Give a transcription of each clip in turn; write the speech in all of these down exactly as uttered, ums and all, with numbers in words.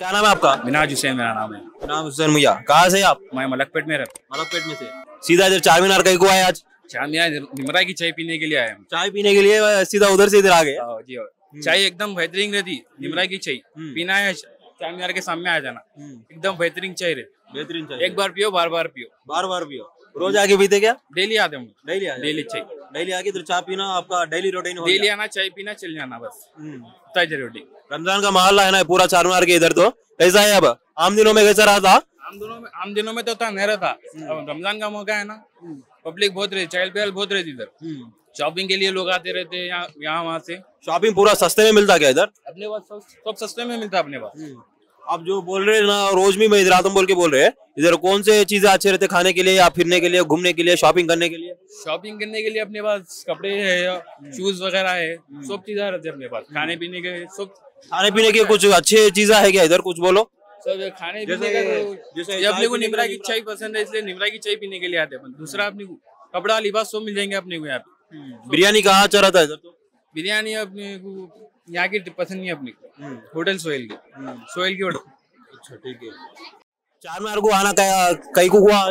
क्या नाम है आपका? मिनाज हुसैन मेरा नाम है। नाम हुसैन भैया। कहाँ से आप? मैं मलकपेट में रहता मलकपेट में से। सीधा इधर चार मीनार कहीं को आए आज? चार मीनार निमरा की चाय पीने के लिए आया हूँ। चाय पीने के लिए सीधा उधर से इधर आ गए? हाँ जी, चाय एकदम बेहतरीन रहती निमरा की चाय। पीना है चार मीनार के सामने आ जाना, एकदम बेहतरीन चाय रहती। बेहतरीन चाय। एक बार पियो, बार बार पियो। बार बार पियो। रोज आके पीते क्या? डेली आते हूँ। डेली डेली चाय। डेली आके इधर चाय पीना आपका डेली रूटीन हो गया? डेली आना, चाय पीना, चल जाना बस। ताजा रोटी। रमजान का माहौल है ना पूरा चार मीनार के इधर, तो कैसा है अब? आम दिनों में कैसा रहा था? आम दिनों में आम दिनों में तो था नहीं रहता। अब रमजान का मौका है ना, पब्लिक बहुत रहती, चहल पहल बहुत रहती इधर। शॉपिंग के लिए लोग आते रहते हैं यहाँ यहाँ वहाँ से। शॉपिंग पूरा सस्ते में मिलता क्या इधर? अपने पास सब सब सस्ते में मिलता है अपने पास। आप जो बोल रहे हैं ना रोज भी मैं इधर आता हूँ बोल के बोल रहे हैं, इधर कौन से चीजें अच्छे रहते खाने के लिए या फिरने के लिए, घूमने के लिए, शॉपिंग करने के लिए? शॉपिंग करने के लिए अपने पास कपड़े है, शूज वगैरह है, सब चीजें रहती है अपने पास। खाने पीने के सब, खाने पीने के कुछ अच्छे चीजें है क्या इधर? कुछ बोलो। सब खाने पीने का तो अपने को निमरा की चाय पसंद है, इसलिए निमरा की चाय पीने के लिए आते हैं। दूसरा अपने को कपड़ा लिबास सब मिल जाएंगे अपने को यहाँ पे। बिरयानी कहाँ अच्छा रहता है इधर? तो बिरयानी अपने को यहाँ की पसंद नहीं है अपने को, होटल सोहेल की, सोहेल की होटल। अच्छा ठीक है। चार मीनार को आना कहीं को हुआ?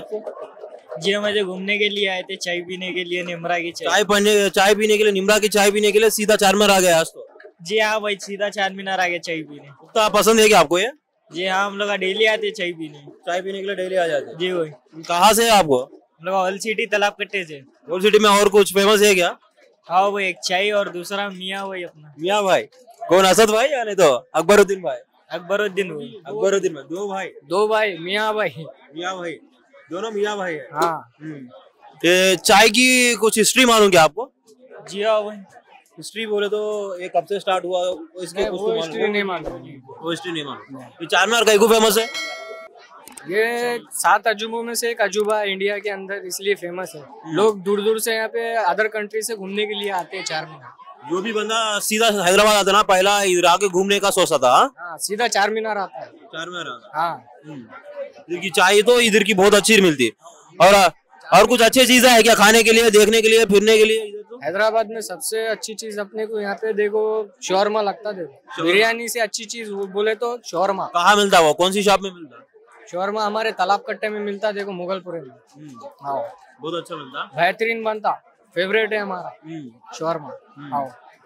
जी मुझे घूमने के लिए आए थे, चाय पीने के लिए निमरा की चाय। चाय पीने चाय पीने के लिए निमरा की चाय पीने के लिए सीधा चार मीनार आ गया आज तो? जी हाँ भाई, सीधा चार मीनार आ गया चाय पीने। तो पसंद है क्या आपको ये? जी हाँ, हम लोग डेली आते चाय पीने। चाय पीने के लिए डेली आ जाते? जी भाई। कहाँ से है आपको? हम लोग होल सिटी तालाब कट्टे से। होल सिटी में और कुछ फेमस है क्या? हाँ भाई, एक चाय और दूसरा मियाँ भाई अपना। मियाँ भाई कौन? असद भाई या नहीं तो अकबरुद्दीन भाई? अकबरुद्दीन भाई। अकबरुद्दीन भाई दो भाई? दो भाई, मियाँ भाई। मियाँ भाई दोनों मियाँ भाई है। हाँ। ये चाय की कुछ हिस्ट्री मालूम क्या आपको? जी हाँ भाई। हिस्ट्री बोले तो ये कब से स्टार्ट हुआ इसके कुछ तो हिस्ट्री नहीं मालूम। वो हिस्ट्री नहीं मालूम। ये चार मीनार कहीं को फेमस है? ये सात अजूबों में से एक अजूबा है इंडिया के अंदर, इसलिए फेमस है। लोग दूर दूर से यहाँ पे अदर कंट्री से घूमने के लिए आते हैं चार मीनार। जो भी बंदा सीधा हैदराबाद आता ना, पहला इधर आके घूमने का सोचता था। हाँ, सीधा चार मीनार आता है। चार मीनार आता। हाँ। इधर की चाय तो इधर की बहुत अच्छी मिलती है। और और कुछ अच्छी चीजें है क्या खाने के लिए, देखने के लिए, फिरने के लिए? इधर तो हैदराबाद में सबसे अच्छी चीज अपने को यहाँ पे देखो शौरमा लगता। देखो बिरयानी से अच्छी चीज बोले तो शौरमा। कहाँ मिलता है वो? कौन सी शॉप में मिलता है? शौरमा हमारे तालाब कट्टे में मिलता है, देखो मुगलपुरे में। हाँ, बहुत अच्छा मिलता है, बेहतरीन बनता, फेवरेट है हमारा शौरमा। हाँ।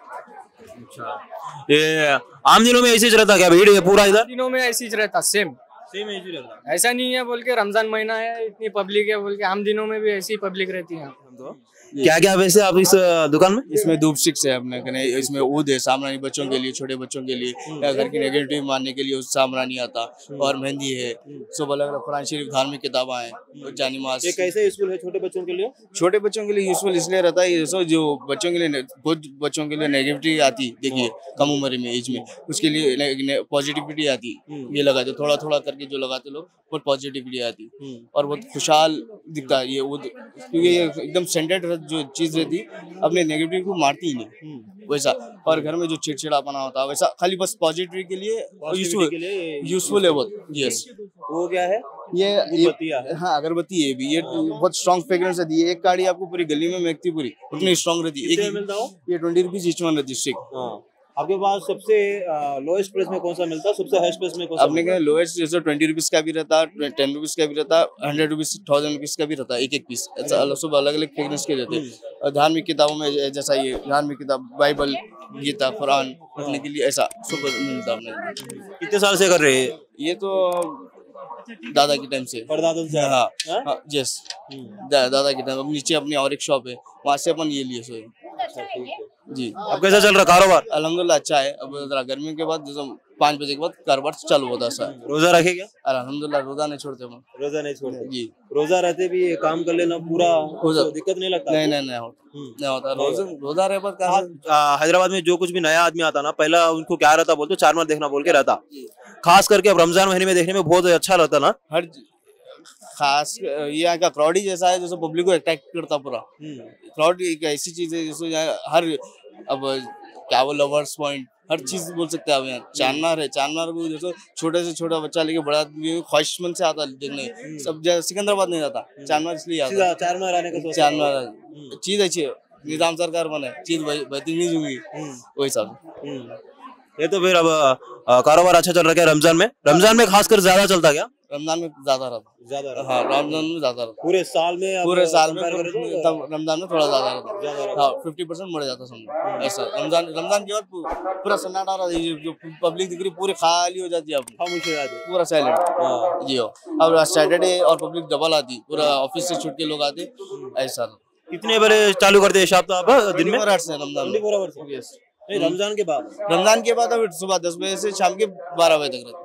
अच्छा, ये आम दिनों में ऐसे रहता क्या भीड़ है पूरा इधर? दिनों में ऐसी रहता, सेम सेम ऐसे रहता। ऐसा नहीं है बोल के रमजान महीना है इतनी पब्लिक है बोल के, आम दिनों में भी ऐसी पब्लिक रहती है। तो क्या क्या वैसे आप इस दुकान में? इसमें धूप स्टिक्स है अपने कने, इसमें ऊद है सामरानी बच्चों के लिए, छोटे बच्चों के लिए, या घर की नेगेटिव मारने के लिए उस सामरानी आता, और मेहंदी है, सब अलग अलग कुरान शरीफ धार्मिक किताबें हैं, जानी मास। ये कैसे यूजफुल है छोटे बच्चों के लिए? छोटे बच्चों के लिए यूजफुल इसलिए रहता है जैसे जो बच्चों के लिए, बहुत बच्चों के लिए नेगेटिविटी आती, देखिए कम उम्र में एज में, उसके लिए पॉजिटिविटी आती, ये लगाते थोड़ा थोड़ा करके जो लगाते लोग बहुत पॉजिटिविटी आती और बहुत खुशहाल दिखता है ये ऊद, क्योंकि ये एकदम सेंटेड जो चीज रहती अपने नेगेटिव को मारती ही नहीं वैसा। और घर में जो चिड़चिड़ापना होता है वैसा खाली बस पॉजिटिव के लिए यूजफुल यूजफुल है बहुत। यस, वो क्या है? ये ये हाँ अगरबत्ती है भी, ये बहुत स्ट्रॉन्ग फ्रेग्रेंस रहती है। एक काड़ी आपको पूरी गली में महकती पूरी, उतनी स्ट्रॉन्ग रहती है। एक ये ट्वेंटी रुपीज ईच वन रहती है स्टिक। आपके पास सबसे लोएस्ट प्राइस में कौन सा मिलता है, सबसे हाईएस्ट प्राइस में कौन सा? अपने के लोएस्ट जैसे ट्वेंटी रुपीज का भी रहता है, टेन रुपीज का भी रहता है, हंड्रेड रुपीज, थाउजेंड रुपीज का भी रहता है, एक एक पीस ऐसा सब अलग अलग फ्रेग्रेंस के रहते हैं। और धार्मिक किताबों में जैसा ये धार्मिक किताब बाइबल, गीता, कुरान पढ़ने के लिए ऐसा सब मिलता है अपने। कितने साल से कर रहे हैं ये? तो दादा के टाइम से। परदादा से? हाँ, हाँ यस, दादा के टाइम। अब नीचे अपनी और एक शॉप है, वहाँ से अपन ये लिए सोए जी। अब कैसा चल रहा कारोबार? अल्हम्दुलिल्लाह अच्छा है। अब जरा गर्मी के बाद जैसे पाँच बजे के बाद कारोबार चालू होता है। रोजा रखे क्या? अल्हम्दुलिल्लाह रोजा नहीं छोड़ते हम। रोजा नहीं छोड़ते जी। रोजा रहते भी काम कर लेना पूरा, तो दिक्कत नहीं लगता? नहीं नहीं नहीं होता, नहीं होता। रोजा रोजा रहे बाद कहाँ? हैदराबाद में जो कुछ भी नया आदमी आता ना, पहला उनको क्या रहता बोलते, चार मीनार देखना बोल के रहता। खास करके अब रमजान महीने में देखने में बहुत अच्छा लगता ना। हर खास ये यहाँ का क्राउड ही जैसा है, जैसे पब्लिक को अट्रैक्ट करता पूरा। क्राउड एक ऐसी चीज है जैसे यहाँ हर, अब क्या वो लवर्स पॉइंट, हर चीज बोल सकते हैं। अब यहाँ चारमीनार है, चारमीनार को जैसे छोटे से छोटा बच्चा लेके बड़ा आदमी ख्वाहिशमंद से आता देखने। सब सिकंदराबाद नहीं जाता, चारमीनार इसलिए आता। चारमीनार आने का चारमीनार चीज अच्छी है, निजाम सरकार बने, चीज बेहतरीन नहीं होंगी वही सब। ये तो फिर अब अ, कारोबार अच्छा चल रहा है रमजान में? रमजान में खासकर ज्यादा चलता क्या? रमजान में ज्यादा रहता ज्यादा हाँ रमजान में ज्यादा रहता पूरे साल में आप पूरे साल में compare करें तो तब रमजान में थोड़ा ज्यादा रहता ज्यादा रहता। हाँ फिफ्टी परसेंट बढ़ जाता समझो ऐसा रमजान रमजान के बाद पू- पूरा सन्नाटा रहा ये जो पब्लिक दिख रही पूरी खाली हो जाती है अब खामोश हो जाते हैं। पूरा साइलेंट हाँ। जी हो अब सैटरडे और पब्लिक डबल आती पूरा ऑफिस से छुट के लोग आते ऐसा कितने बजे चालू करते हैं शॉप तो आप दिन में? ट्वेंटी से रमजान में ट्वेंटी फोर आवर्स? Yes. नहीं, रमजान के बाद रमजान के बाद अब सुबह दस बजे से शाम के बारह बजे तक रहता